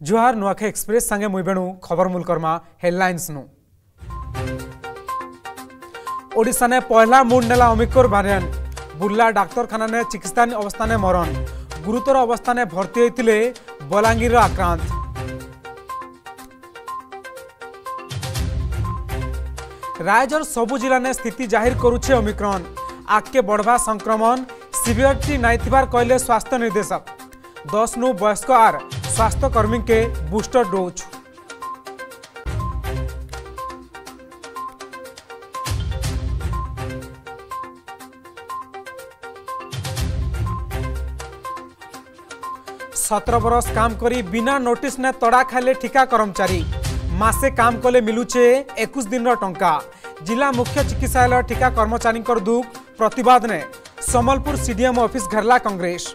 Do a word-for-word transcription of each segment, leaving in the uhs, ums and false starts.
जुहार Nuakhai express संगे मुई बेणु खबर मूल कर्मा हेडलाइंस नु ओडिशा ने पहला मुंड नेला ओमिक्रोन वेरिएंट बुर्ला डाक्तरखाना ने चिकित्सा अवस्था ने मरण गुरुतर अवस्था ने भर्ती होते बलांगीर आक्रांत। रायगढ़ सबु जिला ने स्थिति जाहिर करुछे ओमिक्रोन आगे बढ़वा संक्रमण सीवियरिटी नाइथिबार कहले स्वास्थ्य निर्देशक दस नु वयस्क आर स्वास्थ्य कर्मी के बूस्टर डोज। सत्रह बरस काम करी बिना नोटिस ने तड़ा खाले ठिका कर्मचारी मासे काम कले मिलुचे इक्कीस दिन टंका। जिला मुख्य चिकित्सालय ठिका कर्मचारी दुख प्रतिवाद ने समलपुर सीडीएम ऑफिस घेरला कांग्रेस।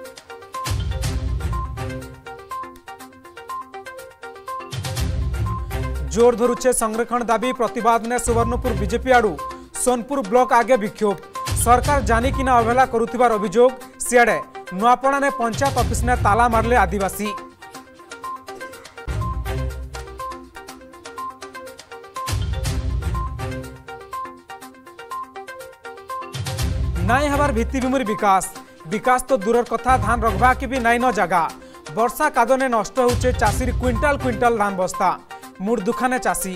जोर धरुचे संरक्षण दाबी प्रतिवाद ने सुवर्णपुर बीजेपी आड़ू सोनपुर ब्लॉक आगे विक्षोभ सरकार जानी किना अवहेला करुथिबार अभियोग सियाड़े नुआपड़ा ने पंचायत ऑफिस ने ताला मारले आदिवासी। नाई हबार भित्तिभूमि विकास विकास तो दूर कथा धान रखबा के भी नाई न जगह वर्षा कादने नष्ट होचे चाषी क्विंटाल क्विंटाल धान बस्ता मुड़ दुखाने चाषी।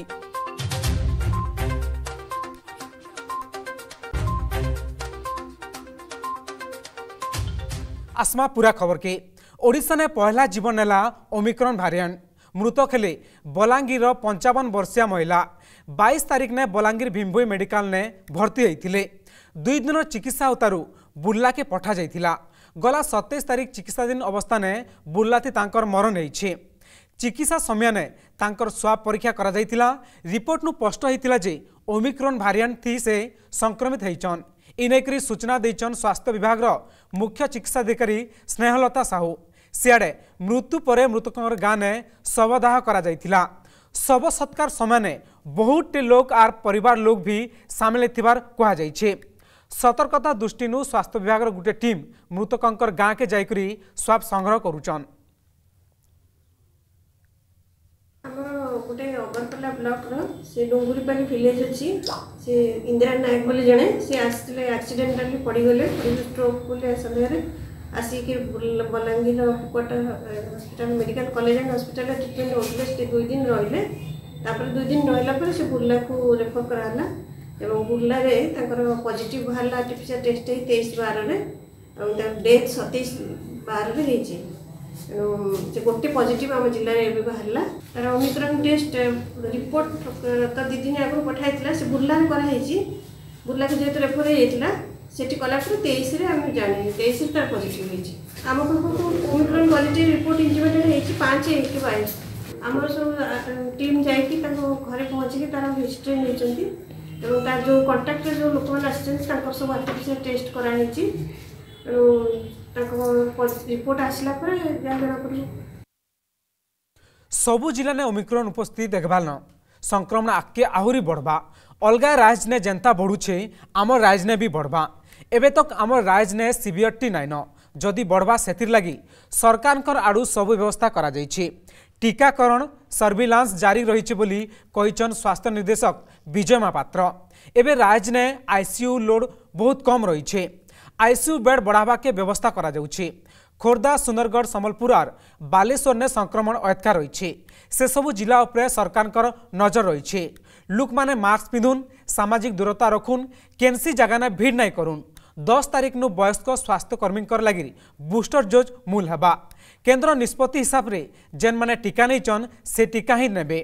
आसमा पूरा खबर के ओडिशा ने पहला जीवन नेला ओमिक्रोन वेरिएंट मृतक हेले बलांगीर पंचावन वर्षीय महिला बाईस तारीख ने बलांगीर भीमभोई मेडिकल ने भर्ती होते दुई दिन चिकित्सा उतारू बुर्ला के पठा जाइथिला गला सत्ताईस तारीख चिकित्साधीन अवस्था ने बुर्ला थी तांकर मरण होइछे। चिकित्सा समय ने तांकर स्वाब परीक्षा करा जाइथिला रिपोर्ट नु स्पष्ट होइथिला जे ओमिक्रोन वेरिएंट थी से संक्रमित होइछन। इनेकरी सूचना देचन स्वास्थ्य विभाग मुख्य चिकित्साधिकारी स्नेहलता साहू सियाड़े मृत्यु पर मृतकर गाँ ने शवदाह करा जाइथिला शव सत्कार समय ने बहुत लोग आर परिवार लोग भी सामिल थिबार कहा जाइछे। सतर्कता दृष्टि स्वास्थ्य विभाग गोटे टीम मृतकर गाँ के जाइकरी स्वाब संग्रह करुचन। गोटे अगरतला ब्लॉक से डुंगुरीपाली विलेज अच्छी से इंदिरा नायक बोले जड़े सी आसते एक्सीडेंटाली पड़गले स्ट्रोक बोले समय आसिक Balangir quarter hospital medical college and hospital treatment होते दुई दिन रहिले दुई दिन रहा से बुर्ला को रेफर कराला एवं बुर्ला पॉजिटिव बाहर आर्टिफिशियल टेस्ट तेईस बार डेथ सतैश बार से गोटे पॉजिटिव आम जिले में बाहर तार ओमिक्रोन टेस्ट रिपोर्ट तो दी दिन आगे पठाई से बुर्ला कराई बुर्ला को जेहतु रेफर होता सेठी कलापुर तेईस आम जाने तेईस तार पॉजिटिव होती आम पाखक ओमिक्रोन पॉजिटिव रिपोर्ट इंटिमेटेड होती पाँच एक बाईस आम सब टीम जाकि घरे पहुँचिकी तार हिस्ट्री नहीं तार जो कंटाक्ट जो लोक मैंने सब आर्टिफिशियल टेस्ट कराई रिपोर्ट आसला पर जना पड़े। सबु जिला ने ओमिक्रोन उपस्थिति देखभाल संक्रमण आगे आहरी बढ़वा अलगा राज्य ने जेंता बढ़ुचे आम राज्य ने भी बढ़वा एबे तक आम राज्य ने सीवियरिटी नाइन जदि बढ़वा सेतिर लगी सरकार आड़ू सब व्यवस्था करा जाइछे। टीकाकरण सर्विलांस जारी रही बोली कहिचन स्वास्थ्य निर्देशक विजय महापात्र। एबे राज्य ने आईसीयू लोड बहुत कम रही आईसीयू बेड बढ़ावा के व्यवस्था करा जाउछे। खोर्धा सुंदरगढ़ संबलपुर और बालेश्वर ने संक्रमण अटका रही से सबु जिला उपरे सरकार नजर रही लोक माने मास्क पिंधुन सामाजिक दूरता रखुन केनसी जगह ने भीड़ नहीं करुन दस तारीख नु वयस्क स्वास्थ्य कर्मी लगी बूस्टर डोज मूल हबा केंद्र निष्पत्ति हिसाब से जेन माने टीका नहीं से टीका ही नेबे।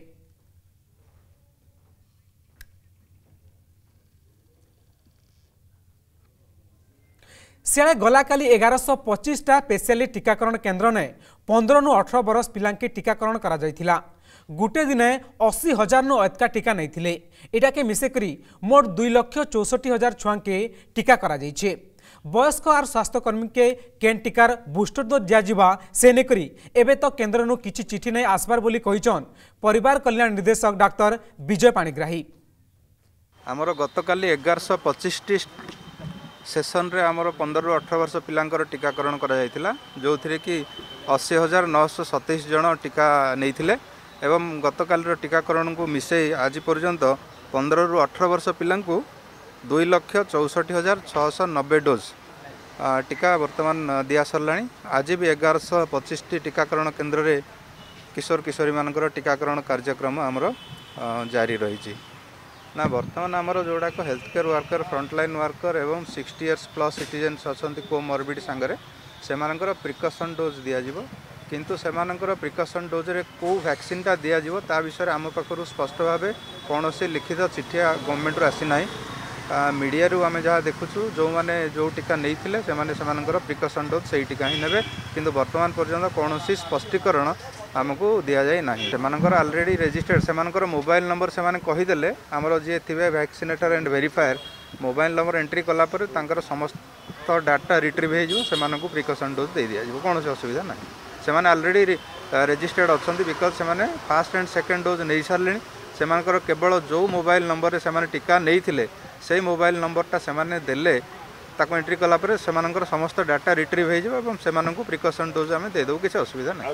सियाड़े गलाकाली एगारश पचिशटा स्पेशली टीकाकरण केन्द्र ने पंद्रह नु अठर बरस पिला टीकाकरण करा जाइथिला गुटे दिने अशी हजार नु अधिका टीका नहीं थिले एटा के मिसेकरी मोट दुई लक्ष चौसठी हजार छुआ के टीका करा जाइछे। वयस्क और स्वास्थ्यकर्मी के केन टीकार बूस्टर डोज दिया से नेकरी एबे तो केन्द्र नु किछि चिठी नहीं आसबार बोली कहिचन परिवार कल्याण निर्देशक डाक्टर विजय पाणिग्राही। आमर गतकाली एगारश पचिश टी सेसन रे आमर पंदर रु अठर वर्ष पिलांकर टीकाकरण करा जायतिला जो थिरे कि अस्सी हजार नौश सतैश जन टीका नहीं एवं गतकाल टीकाकरण को मिसई आज पर्यंत पंदर रु अठर वर्ष पिलांकु दुई लक्ष चौसठी हजार छःश नब्बे डोज टीका वर्तमान दिया सरला। आज भी एगारश पचिश टीकाकरण केन्द्र रे किशोर किशोरी मानकर टीकाकरण कार्यक्रम आमर जारी रही ना वर्तमान आमर जोड़ाक health care worker frontline worker एवं सिक्सटी इयर्स प्लस सिटीजन्स अच्छा कोमॉर्बिड सांगरे सेमानकर प्रिकसन डोज दिज्व किंतु सेमानकर प्रिकसन डोज रे को वैक्सीनटा दिज्व ता विषय आम पाखु स्पष्ट भाव कौन से लिखित चिठिया गवर्नमेंट रू आसी ना मीडिया रू आम जहाँ देखुचु जो मैंने जो टीका नहीं से प्रिकसन डोज से टीका ही ने किंतु वर्तमान पर्यंत कौन स्पष्टीकरण आमको दि जाए ना से ऑलरेडी रजिस्टर्ड से मोबाइल नंबर से कहीदेले आमर जी थे vaccinator and verifier mobile number entry कलापर तांकर समस्त डाटा रिट्रीव हो प्रिकसन डोज दे दिया कौन से असुविधा ना से ऑलरेडी रजिस्टर्ड अच्छा बिकज से फास्ट एंड सेकेंड डोज नहीं सारे से केवल जो मोबाइल नंबर से टीका नहीं से मोबाइल नंबरटा से देले ताको एंट्री कलापर से समस्त डाटा रिट्रीव हो प्रिकसन डोज आम देदेव किसी असुविधा ना।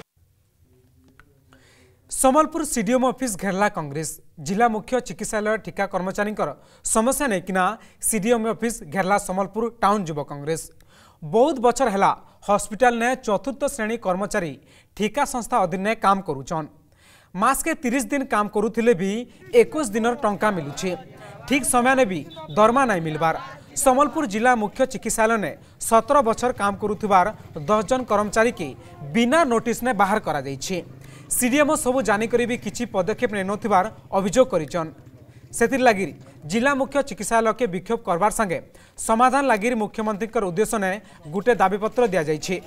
सम्बलपुर सीडीएम ऑफिस घेरला कांग्रेस जिला मुख्य चिकित्सालय ठिका कर्मचारी समस्या नहीं सीडीएम ऑफिस घेरला सम्बलपुर टाउन युव कांग्रेस बहुत बछर है हॉस्पिटल ने चतुर्थ श्रेणी कर्मचारी ठिका संस्था अधीन ने काम करुचन मास के तीस दिन काम करुथिले भी इक्कीस दिन टंका मिलुछि ठीक समय ने भी दरमा नहीं मिलबार सम्बलपुर जिला मुख्य चिकित्सालय ने सत्रह बछर काम करुथिबार दस जन कर्मचारी के बिना नोटिस ने बाहर करा जाइछि सीडीएमओ सबू जानिक भी किसी पदक्षेप नथिबार अभियोग करिछन सेतिर लागिर जिला मुख्य चिकित्सालय के विक्षोभ करबार संगे समाधान लागिर मुख्यमंत्री उद्देश्य ने गुटे दाबीपत्र दिया जाइछि।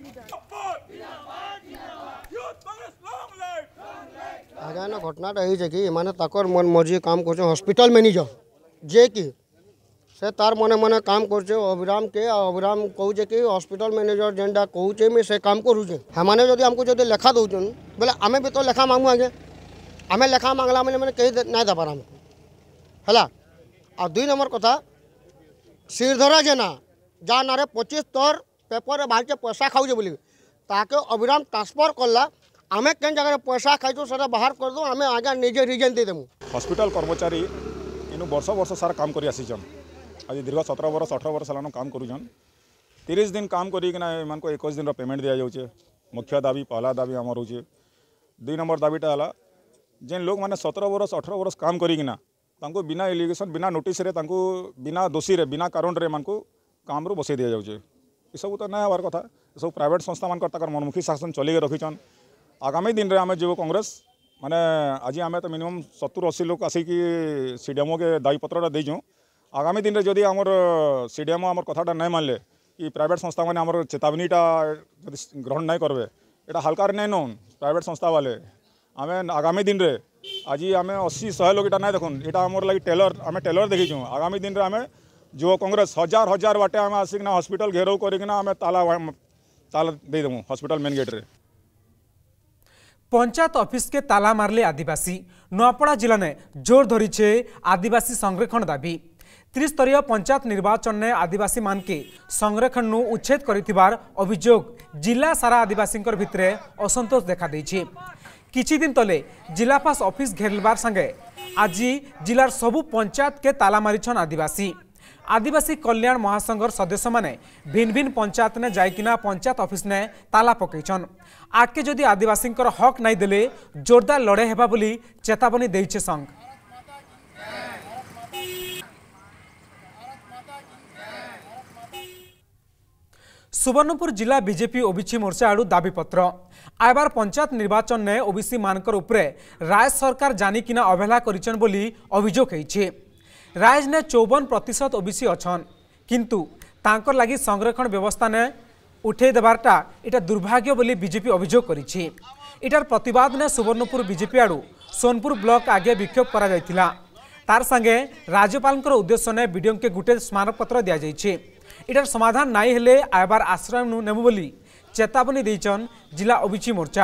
आगे ना घटनाटा है कि माने ताकर मन मर्जी काम कर हॉस्पिटल मैनेजर जे कि से तार मने मने काम कर अभिराम के अभिराम कहूचे कि हॉस्पिटल मैनेजर जेनटा कहूचे मैं से काम करूचे हमने जदि हमको जब लेखा दौन बोले आम भी तो लेखा मांगू आगे आम लेखा मांगला मैंने मैंने कहीं नहीं दे पार हमको है आ दुई नंबर कथा श्रीधरा जेना जा ना पच्चीस तोर पेपर बाहर के पैसा खाऊे बोली ताके अभिराम ट्रांसफर करला आम केन जगह पैसा खाइछो से बाहर कर दो आम आगे निजे रिजेन दे देमु हॉस्पिटल कर्मचारी इन वर्ष वर्ष सारा काम कर आसीचन आज दीर्घ सत्रह वर्ष अठर वर्ष है काम करुन तीस दिन काम करना इक्कीस दिन पेमेंट दि जाऊे मुख्य दाबी पहला दाबी आम रोचे दुई नंबर दाबीटा है जेन लोग मैंने सत्रह वर्ष अठर वर्ष काम करना बिना एलिगेशन बिना नोटिस रे तांको बिना दोषी रे बिना कारण रे मानको काम रू बसई दि जाऊे ये सब तो नहीं हबार कथा सब प्राइवेट संस्था मान मनमुखी शासन चलिए रखीचन आगामी दिन रे आम युव कांग्रेस माने आज आम तो मिनिमम सत्तर अस्सी लोग आसिक सीडीएमओ के दायीपत्रटा देचुँ आगामी दिन रे जदि आमर सीडीएमओ आमर कथाटा नहीं मानले कि प्राइवेट संस्था मैंने आमर चेतावनीटा ग्रहण नहीं करबे एटा हल्कार नहीं नौन प्राइवेट संस्था वाले आम आगामी दिन रे आज आम अस्सी शहे लोग नहीं देखुन यहाँ आमर लगे टेलर आम टेलर देखीचुँ आगामी दिन रे आम युव कांग्रेस हजार हजार बाटे आम आसिकना हॉस्पिटल घेराव करना आम ताला ताला देदेमु हॉस्पिटल मेन गेट रे। पंचायत ऑफिस के ताला मारले आदिवासी नुआपड़ा जिला ने जोर धरीछे आदिवासी संरक्षण दाबी त्रिस्तरीय पंचायत निर्वाचन ने आदिवासी मान के संरक्षण नु उच्छेद करिथिबार अभियोग जिला सारा आदिवासी भितरे असंतोष देखा देछि किछि दिन तले जिलापास ऑफिस घेरबार संगे आज जिलार सबु पंचायत के ताला मारिछन आदिवासी आदिवासी कल्याण महासंघर सदस्य माने भिन्न भिन्न पंचायत ने जाइकिना पंचायत ऑफिस ने ताला पकईछन आके जदि आदिवासी हक नहीं देले जोरदार लड़े हेबा बोली चेतावनी देइछे संघ। सुवर्णपुर जिला बीजेपी ओबीसी मोर्चा आड़ू दाबीपत्र आयबार पंचायत निर्वाचन ने ओबीसी मानकर उपरे राज्य सरकार जानिकिना अवहेला करिछन बोली अभियोग होइछे राज्य ने चौवन प्रतिशत ओबीसी अछन किंतु तांकर लागि संरक्षण व्यवस्था ने उठे देबारटा इटा दुर्भाग्य बोली बीजेपी अभियोग करिछे इटार प्रतिवाद ने सुवर्णपुर बीजेपी आड़ू सोनपुर ब्लॉक आगे विक्षोभ करा जायतिला तार संगे राज्यपाल उद्देश्य ने बीडीओ के गुटे स्मारकपत्र दिया जाइछे इटार समाधान नाई हेले आयबार आश्रय नेबु बोली चेतावनी देइछन जिला ओबीसी मोर्चा।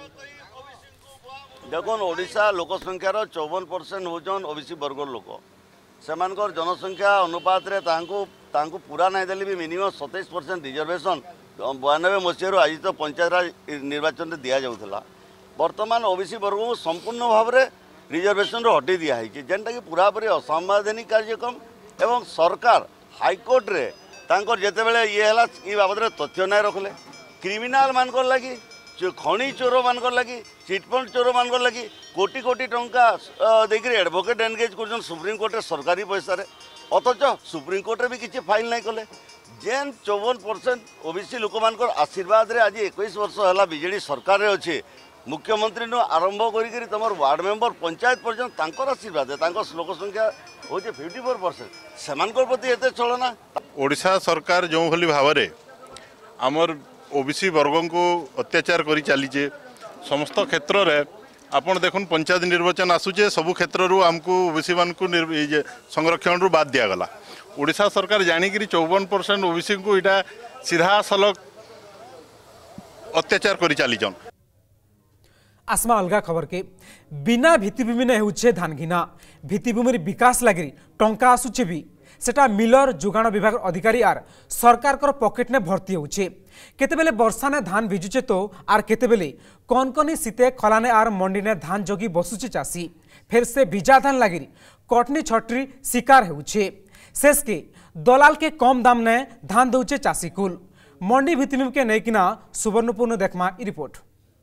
देखो ओडिशा लोकसंख्यार चौवन परसेंट होचन ओबीसी वर्ग लोक सेमानकर जनसंख्या अनुपात रे तांको तांको पूरा नहीं देले भी मिनिमम सतैश परसेंट रिजर्वेशन बयानबे मसीह आज तो पंचायत राज निर्वाचन में दि जाऊला बर्तमान ओबीसी वर्ग को संपूर्ण भाव में रिजर्वेशन हटे दिखाई जेनटा कि पूरा पूरी असंवैधानिक कार्यक्रम एवं सरकार हाईकोर्ट रे तांकर जेतेबेले ये हला ई बाबद रे तथ्य नहीं रखले क्रिमिनाल मानकर लगी खणी चोर मानकर लगी चिटफंड चोर मानकर लगी कोटी कोटी टंका देकर एडवोकेट एनगेज कर सुप्रीम कोर्ट सरकारी पैसा रे अथच सुप्रीम कोर्ट रे भी किसी फाइल नहीं कले जेन चौवन परसेंट ओबीसी लोक मानकर आशीर्वाद रे आज इक्कीस वर्ष है बीजेडी सरकार रे अच्छे मुख्यमंत्री नु आरंभ करी तुम वार्ड मेंबर पंचायत पर्यंत तांकर आशीर्वाद है लोक संख्या हो फिफ्टी फोर परसेंट से प्रति एत चलना ओडिशा सरकार जो भली भाव में आमर ओबीसी वर्ग को अत्याचार करी चलीचे समस्त क्षेत्र में आपन देखुन पंचायत निर्वाचन आसूचे सबु क्षेत्र रू आमको ओबीसी मान को संरक्षण रू बाद दिगला ओडिशा सरकार जानिकी चौवन परसेंट ओबीसी को इटा सीधा सलख अत्याचार करी चलीचन। आसमा अलगा खबर के बिना भित्तिभूमि ने होछे धान घिना भित्तिभूमि विकास लगी टंका आसुचे भी सेटा मिलर जोगाण विभाग अधिकारी आर सरकार कर पॉकेट ने भर्ती होछे केतेबेले वर्षा ने धान भिजुचे तो आर केतेबेले कनकनी सीते खलाने आर मंडी ने धान जगी बसुचे चासी फिर से भिजा धान लगी कटनी छटरी शिकार होछे शेष के दलाल के कम दाम ने धान दउचे चासी कुल मंडी भित्तिभूमि के नेकिना सुवर्णपुर ने देखमा ई रिपोर्ट।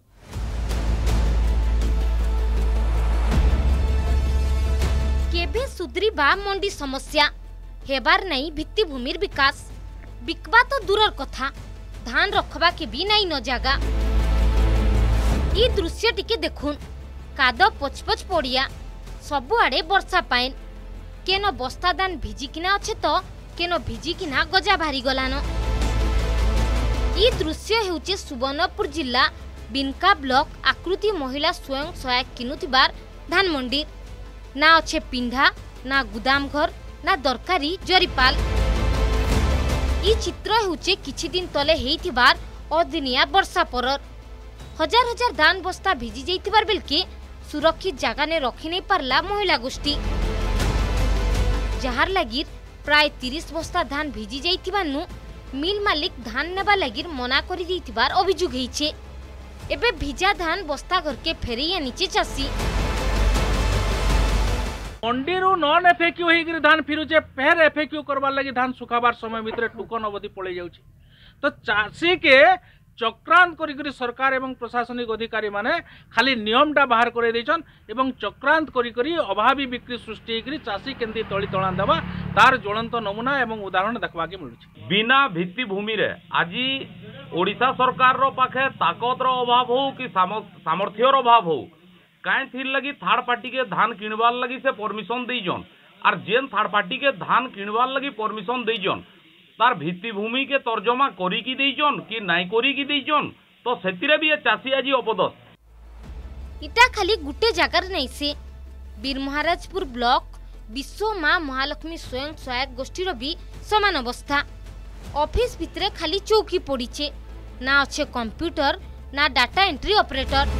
केबे सुधरीबा मंडी समस्या हेबार नहीं भित्तिभूमिर विकास बिकवा तो दूरर कथा धान रखबा के भी नहीं न जागा ई दृश्य टिके देखुन काद पचपच पड़िया सबुआड़े वर्षा पाइन केन बस्ता दान भिजिकिना अच्छे तो केन भिजिकिना गजा भारी गलान ई दृश्य हेउचे सुवर्णपुर जिला बिनका ब्लॉक आकृति महिला स्वयं सहायक किनुथिबार धान मंडी ना अच्छे पिंढा ना गुदाम घर ना दरकारी जरीपाल ई चित्र हेउचे किछि दिन तले हेइथिबार अदिनिया वर्षा परर हजार हजार धान बस्ता भिजी जाइथिबार बेलके सुरक्षित जगह ने रखी नहीं पारला महिला गोष्ठी जहार लगी प्राय तीस बस्ता धान भिजी जाइथिबानु मिल मालिक धान नेबा लगी मना करि दैथिबार अभियोग हेइछे एबे भिजा धान बस्ता घर के फेरैया नीचे चासी मंडी रु नॉन एफएक्यू होगी धान फिरुचे फेर एफएक्यू करवार लगी धान सुखाबार समय भितर टोकन अवधि पड़े जाउछि तो चाषी के चक्रांत करी सरकार एवं प्रशासनिक अधिकारी माने खाली नियमटा बाहर करे देछन एवं चक्रांत करी करी अभावी बिक्री सृष्टि होगी चाषी केंदी तली तळा देबा तार ज्वलंत नमूना एवं उदाहरण देखबा के मिलुछि। बिना भित्तिभूमि रे आज ओडिशा सरकार रो पाखे ताकत रो अभाव हो कि सामर्थ्य रो अभाव हो कहीं थी लगी थर्ड पार्टी के धान किणवार लगी से परमिशन दीजन और जेन थर्ड पार्टी के धान किणवार लगी परमिशन दीजन तार भित्तिभूमि के तर्जमा करी की दीजन कि नाई करी की दीजन तो सेतिरे भी चाषी आज अपदस्थ इटा खाली गुटे जगार नहीं से बीर महाराजपुर ब्लॉक विश्व मां महालक्ष्मी स्वयं सहायक गोष्ठी भी समान अवस्था ऑफिस भितरे खाली चौकी पड़ीचे ना अच्छे कंप्यूटर ना डाटा एंट्री ऑपरेटर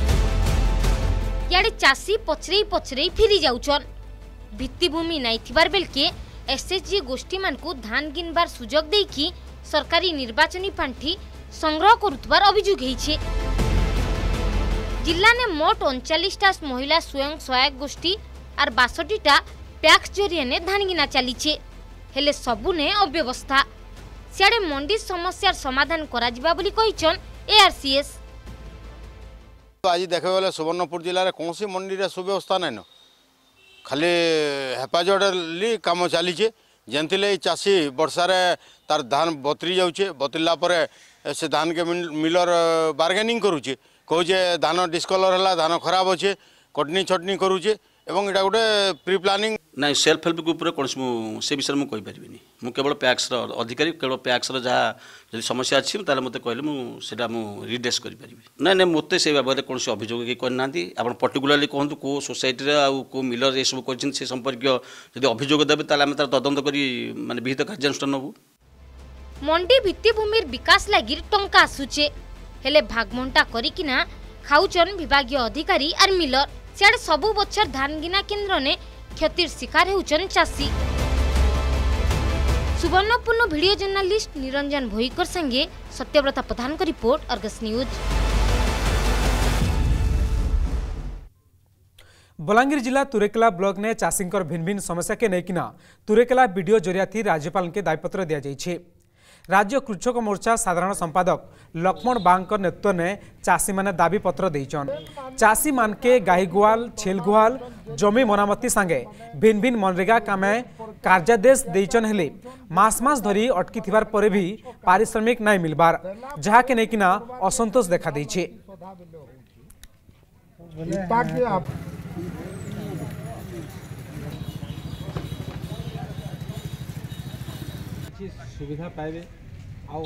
याडे चाषी पचरई पचरई फिरी जाउछन भित्तिभूमि नाई थिबार बेलके एसएचजी गोष्ठी मानकु धान गिनबार सुजोग देकी सरकारी निर्वाचनी पांठी संग्रह करुतबार अभियोग हेइछे जिल्ला ने मोट उनचालीस टा महिला स्वयं सहायक गोष्ठी और बासठी टा पैक्स जरिए ने धान गिना चलीछे हेले सबु ने अव्यवस्था सियाडे मंडी समस्यार समाधान करा जिबा बोली कहिछन एआरसीएस। आज देखे गले सुवर्णपुर जिले में कौन सी मंडी रे सुव्यवस्था नहीं न खाली हेफाजतली कम चली जेनथिले चाषी वर्षा तार धान बतरी जाऊे बतरला से धान के मिलर बार्गेनिंग करुचे कहे धान डिस्कलर है धान खराब अच्छे कटनी छटनी करुचे एवं इटा गोटे प्री प्लानिंग ना सेल्फ हेल्प ग्रुप कौन से विषय मुझे कहीपरि मु केवल पैक्स अधिकारी केवल पैक्स जहाँ जब समस्या अच्छी ताले मते कहले मुझे रिड्रेस करी ना ना मत से बाबद कौन से अभियोग कि करना आप पर्टिकुलाली कहतु कौ सोसाइटी को मिलर ये सब कर संपर्क जब अभियोग देवे तार तदंत कर माने विहित कार्यानुष्ठान नबू मंडी भित्तिभूमि विकास लगी टंका आसुचे हेले भागमंटा करिकिना खाउचन विभागीय अधिकारी आर मिलर सियाड़े सबु बछर धान गिना केन्द्र ने क्षतिर शिकार होउछन चासी। सुवर्णपुर वीडियो जर्नालिस्ट निरंजन भोईकर संगे सत्यव्रता प्रधान का रिपोर्ट, अर्गस न्यूज। बलांगीर जिला तुरेकेला ब्लॉक ने चाषी भिन्न भिन्न समस्या के लेकिन तुरेकेला वीडियो जरिया थी राज्यपाल के दायपत्र दिया जाइए। राज्य कृषक मोर्चा साधारण संपादक लक्ष्मण बांग नेतृत्व में चाषी माने दाबी पत्र देचन। चाषी मान के गाई गुआल छेल गुआल जमी मरामती संगे भिन्न भिन्न मनरेगा कामे कार्यादेश देचन हेले मास मास धरी अटकी थिबार परे भी पारिश्रमिक नहीं मिलबार जहा के लेकिन असंतोष देखा देइछे। सुविधा पाइबे आउ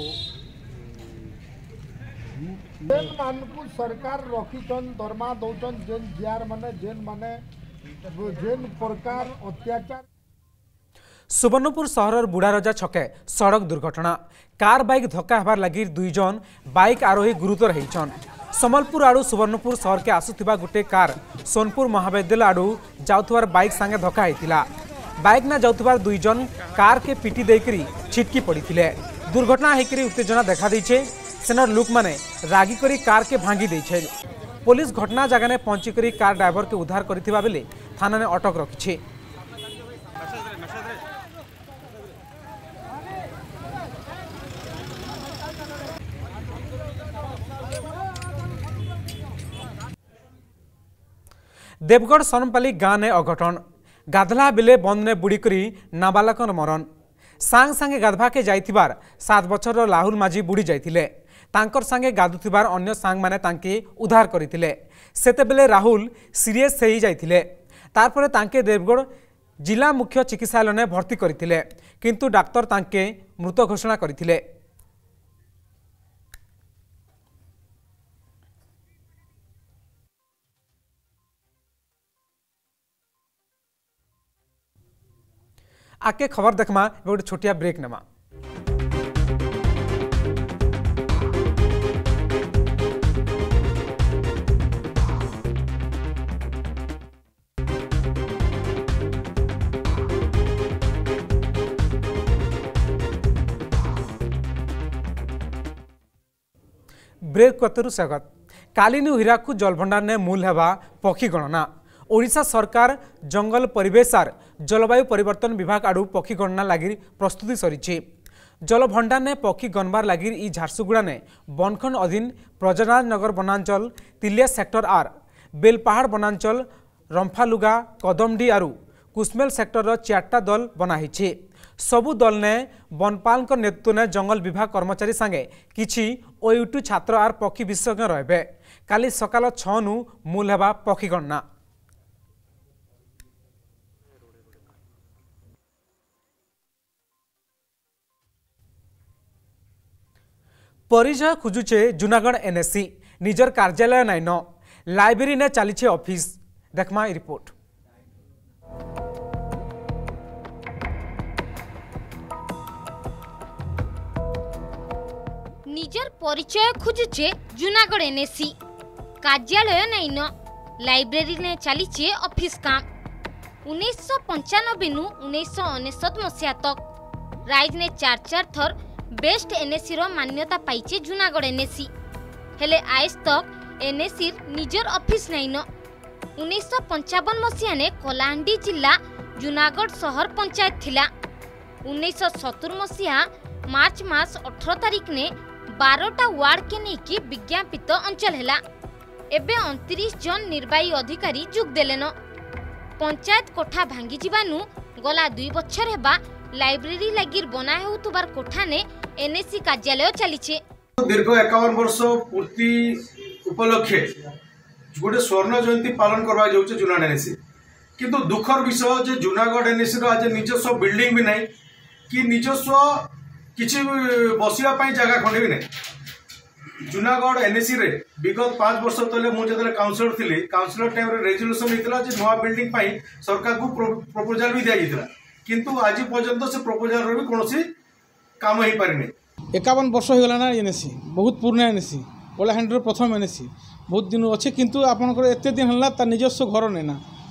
जेन मानकु सरकार रखिछन दरमा दौचन जेन जियार माने जेन माने जेन प्रकार अत्याचार। सुवर्णपुर सहर बुढ़ारजा छके सड़क दुर्घटना कार बाइक धक्का हबार लगी दुई जन बाइक आरोही गुरुतर होइछन। समलपुर आड़ू सुवर्णपुर सहर के आसुथिबा गुटे कार सोनपुर महाविद्यालय आड़ू जाउथबार बाइक संगे धक्का होइतिला। बाइक ना जाउथबार दुई जन कार के पिटी देकरी छिटकी पड़ीथिले। दुर्घटना हेकरी उत्तेजना देखा देइछे। सेनर लोक माने रागी करी कार के भांगी देइछे। पुलिस घटना जगह ने पहुंची करी कार ड्राइवर के उद्धार करथिबा बेले थाना ने अटक रखिछे। देवगढ़ सोनपाली गाँ ने अघटन गाधला बेले बंद ने बुड़ी करी नाबालकन मरण। सांग सांगे गाधवा के जाइथिबार सात बछर लाहुल माझी बुड़ी जाइथिले। तांकर सांगे गाधुथिबार अन्य सांग माने तांके उद्धार करिथिले। सेतेबेले राहुल सीरियस हेई जाइथिले। तारपरे तांके देवगढ़ जिला मुख्य चिकित्सालय ने भर्ती करिथिले किंतु डाक्तर तांके मृत घोषणा करिथिले। आके खबर देखमा गोटे छोटिया ब्रेक नमा। ब्रेक कतरु स्वागत। कालिनी हीराकू जलभंडार ने मूल हेबा पक्षी गणना। ओडिशा सरकार जंगल परिवेश और जलवायु परिवर्तन विभाग आड़ू पक्षी गणना लगी प्रस्तुति सरी। जलभंडार ने पक्षी गणबार लगी ई झारसुगुड़ा ने बनखंड अधीन प्रजनाज नगर वनांचल तिलिया सेक्टर आर बेलपहाड़ वनांचल रंफालुगा कदमडी आरु कुसमेल सेक्टर चार्टा दल बनाई। सबु दल ने वनपाल नेतृत्व ने जंगल विभाग कर्मचारी संगे किछि ओयूटू छात्र आर पक्षी विशेषज्ञ रहे। काली सकाल छः नु मूल हेबा पक्षी गणना। परिचय खोजुचे जूनागढ़ एनएससी निजर कार्यालय नाइन लाइब्रेरी ने चली ऑफिस देखमा रिपोर्ट। निजर परिचय खोजुचे जूनागढ़ एनएससी कार्यालय नाइन लाइब्रेरी ने चली ऑफिस काम। उन्नीस सौ पंचानबे नु उन्नीस सौ अनेशत मसीहा तक राइज ने चार चार थर बेस्ट एनएससी रो मान्यता पाइचे जूनागढ़ एनएससी हेले आज तक एनएससी निजर ऑफिस नाइन। उन्नीस सौ पंचावन मसीहा ने कलाहांडी जिला जूनागढ़ शहर पंचायत थिला। उन्नीस सौ सत्तर मसीहा मार्च मास अठारह तारीख ने बारटा वार्ड के नेकी विज्ञापित अंचल हेला। एबे उनतीस जन निर्वाही अधिकारी जुग देलेन। पंचायत कोठा भांगी जिबानु गला दुई बछर हेबा लाइब्रेरी लगी बना होतुबार कोठा ने एनएससी कार्यालय चलीचे। दीर्घ एकावन वर्ष पूर्ति उपलक्षे गोटे स्वर्ण जयंती पालन करवा जाउचे जूनागढ़ एनएससी। किंतु दुखर विषय जे जूनागढ़ एनएससी आज निजस्व बिल्डिंग भी नहीं कि निजस्व किसी बसिया पाई जगह खंडे भी नहीं। जूनागढ़ एनएससी रे विगत पांच वर्ष तले मु जतले काउंसिलर थिली काउंसिलर टाइम रे रेजोल्यूशन हेतला जे नवा बिल्डिंग पाई सरकार को प्रपोजल भी दिया जाइतला किंतु आज पर्यंत से प्रपोजल रो भी कोनोसी काम ही पारिने। एकावन वर्ष हो गला ना एनएससी बहुत पुराना एनएससी कलाहांडी प्रथम एनएससी बहुत दिन अच्छे किंतु आपनकर एते दिन हला त निजस्व घर नेना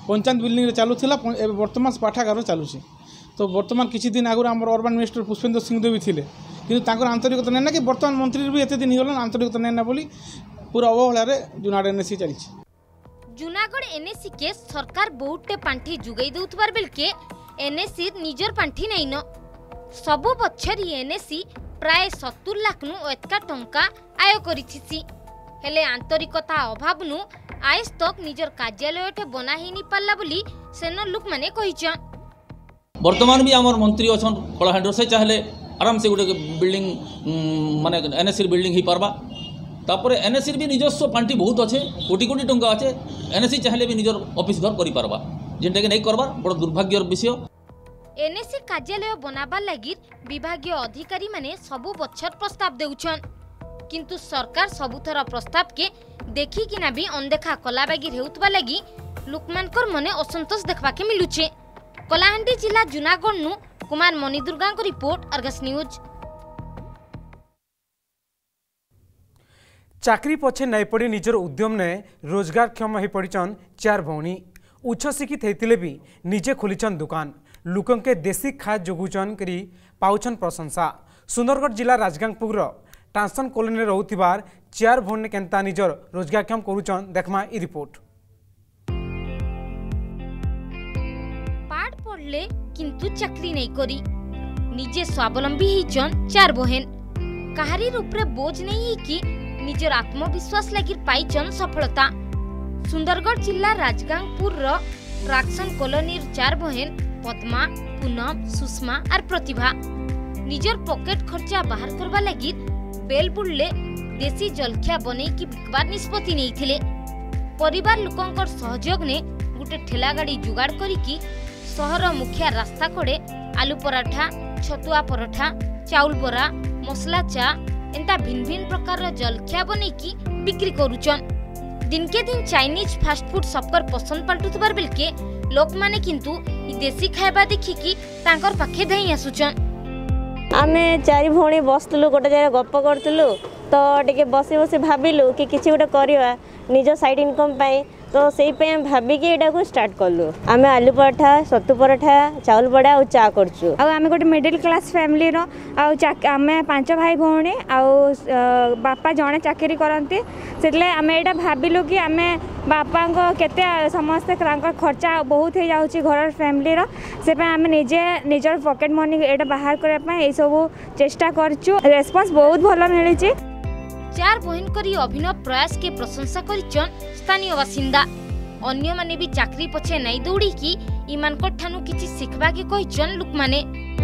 पंचायत बिल्डिंग चलूला बर्तमान पाठागार चलुची तो बर्तमान किसी दिन आगुरी आम अर्बन मिनिस्टर पुष्पेंद्र सिंहदेव भी थे कि आंतरिकता नहीं कि बर्तमान मंत्री भी एत दिन होगा आंतरिकता नहीं बोली पूरा अवहेला जूनागढ़ एनएसी चली जूनागढ़ एनएसी के सरकार बहुते पांठी जुगाई देउथबार बेल के एनएसी निजर पांठी नहीं न सबु बछर एनएसी प्राय सत्तर लाख नु एतका टंका आय करिथिसी हेले आंतरिकता अभाव नु आज तक निजर कार्यालय बना ही नहीं पारला बोली सेन लोक माने कहिछन। वर्तमान भी आमर मंत्री अच्छा कलाहांडर से चाहले आराम से गोटे बिल्डिंग माने एनएसी बिल्डिंग ही पारबा तापर एनएसी भी निजस्व पांठी बहुत अच्छे कोटी कोटी टंका अच्छे एनएसी चाहले भी निजर ऑफिस घर करि पारबा जेंटा कि नहीं करबार बड़ दुर्भाग्यर विषय। एनएसी कार्यालय बनाबा लागि विभागीय अधिकारी माने सबु बछर प्रस्ताव देउछन किंतु सरकार सबुथर प्रस्ताव के देखि किना भी अनदेखा कला बागी हेउतबा लागि लोकमानकर मने असंतोष देखबा के मिलुछे। कलाहांडी जिला जूनागढ़ नु कुमार मणिदुर्गा को रिपोर्ट अर्गस न्यूज। चाकरी पछे नहीं पड़ी निजर उद्यम ने रोजगारक्षम हो पड़न चार भौणी उच्च शिक्षित होते भी निजे खोलीचन दुकान लोकों के देशी खाद जोगुचन करी पाउछन प्रशंसा। सुंदरगढ़ जिला राजगांगपुर ट्रांसन कॉलोनी रोथिबार चार भौणी केंता निजर रोजगारक्षम करुचन देखमा ई रिपोर्ट। पाठ पढ़ले किंतु चाकरी नहीं करी निजे स्वावलंबी होचन चार बहन कहारी उपरे बोझ नहीं कि निजर आत्मविश्वास लगी पाइचन सफलता। सुंदरगढ़ जिला राजगांगपुर ट्राक्सन कॉलोनी चार बहन पद्मा पूनम सुषमा और प्रतिभा निजर पॉकेट खर्चा बाहर करबा लगी बेल बुड़ले देसी जलखिया बने की बिकबार निष्पत्ति नहीं थिले। परिवार लोकंकर सहयोग ने गुटे ठेला गाड़ी जुगाड़ करिकी सहर मुखिया रास्ता कड़े आलू पराठा छतुआ पराठा चाउल बरा मसला चा एंता भिन्न भिन्न प्रकार जलखिया बने की बिक्री करुचन। दिन के दिन चाइनीज फास्ट फूड सबकर पसंद पलटुथबार बेल के लोक माने किंतु इ देसी खाइबा देखिकी तांकर पाखे धाई आसुचन। आमे चारि भौणी बसलु गोटे जगह गप करतलु तो टिके बसी बसी भाबिलु कि किछि गोटे करिवा निज साइड इनकम पाई तो से भाविकी एटा को स्टार्ट कलु। आमे आलू पराठा सत्तू पराठा चाउल बड़ा और चा करछु। आ आमे गोटे मिडिल क्लास फैमिली रो आमे पांच भाई भौणी आ बापा जणे चाकरी करंती सेतले आमे एटा भाबिलु कि आमे बापा को केते समस्त खर्चा बहुत हो जाउची घर फैमिली रो से पे आमे निजे निजर पॉकेट मनी एटा बाहर करे पय ए सब चेष्टा करछु। रेस्पॉन्स बहुत भलो मिली छी। चार बहन करी अभिनव प्रयास के प्रशंसा करिचन स्थानीय बासिंदा। अन्य माने भी चाकरी पछे नहीं दौड़ी कि इमानकर ठानु किछि सिखबा के कहिचन लोक माने।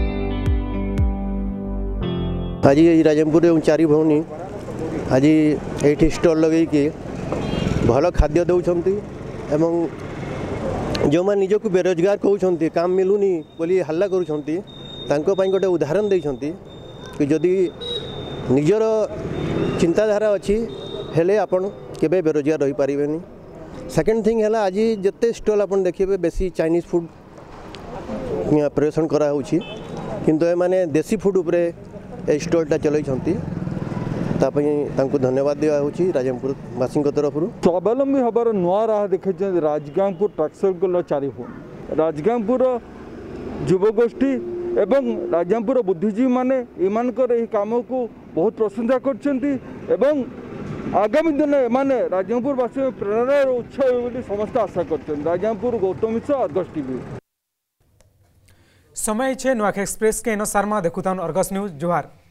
आज राजमपुर चारि भौणी आज एठी स्टॉल लगे कि भल खाद्य दौरान एवं जो मैंने निजक बेरोजगार कहते काम मिलूनी बोली हल्ला करुँच गोटे उदाहरण देते कि जदि निजर चिंताधारा अच्छी हेले आपण केबे बेरोजगार रही पारिबेनी। सेकेंड थिंग है आज जिते स्टॉल आपन देखिए बेसी चाइनीज फूड प्रिपरेशन करा होछि किंतु ए माने देसी फूड उपरे ए स्टॉलटा चलैछंती तापई धन्यवाद दिया होछि राजमपुर वासी तरफ स्वावलंबी हबार नुआ राह देखे राजगांगपुर ट्राक्सन चारि भौणी राजगांगपुर युवगोष्ठी एवं राजगांगपुर बुद्धिजीवी माने इमानकर एही काम को बहुत प्रशंसा करछंती एवं आगामी दिन एमाने राजगांगपुर वासी प्रेरणा उत्स बोली समस्त आशा करछन। Rajgangpur Gautam Mishra Argus TV. समय छे नुआख एक्सप्रेस के नो शर्मा देखुतान अर्गस न्यूज जोहार।